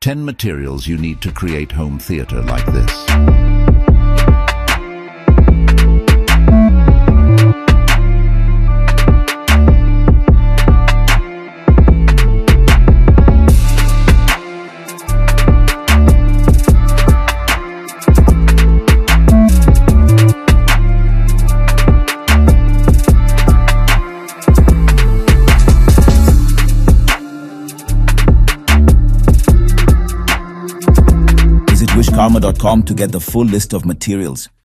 10 materials you need to create home theatre like this. Visit wishkarma.com to get the full list of materials.